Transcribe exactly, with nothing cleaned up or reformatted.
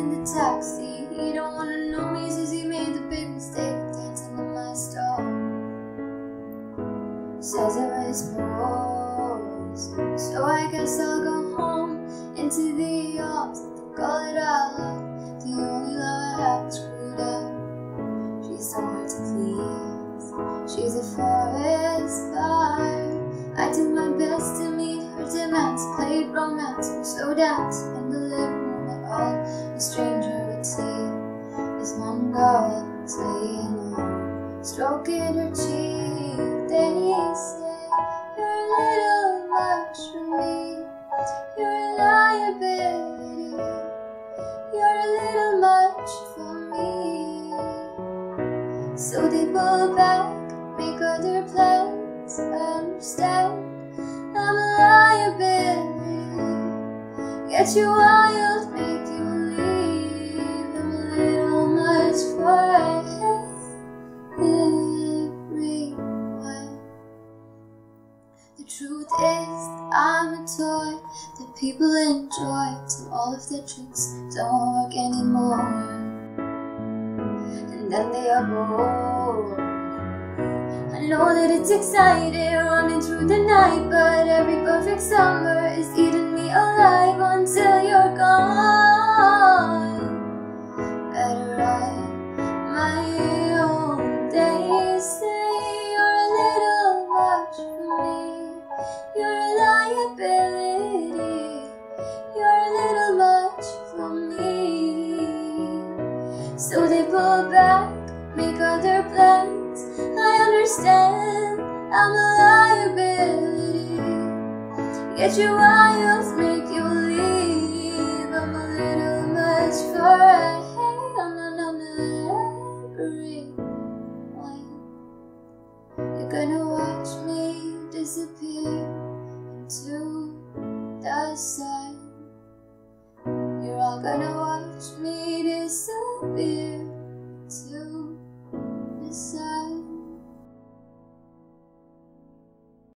in the taxi. He don't wanna know me since he made the big mistake of dancing in my stall. Says it was poison, so I guess I'll go home into the arms of the girl that I love. The only love I have is screwed up. She's so hard to please. She's a forest fire. I do my best to meet her demands. Played romance, we're so down in the living room at all a stranger would see. This one girl is laying on, stroking her cheek. Then he said, "You're a little much for me. You're a liability. You're a little much for me." So they pull back, make other plans. I understand I'm a liability. Get you wild, make you leave. I'm a little much for everyone. The truth is I'm a toy that people enjoy till all of their tricks don't work anymore. And then they are bored. I know that it's exciting running through the night, but every perfect summer is eating me alive until you're gone. Better write my own days. Say you're a little much for me. You're a liability. You're a little much for me. So they pull back, make other plans. I understand I'm a liability. Get you wild, make you leave. I'm a little much for I'm not everyone. You're gonna watch me disappear into the sun. You're all gonna watch me disappear.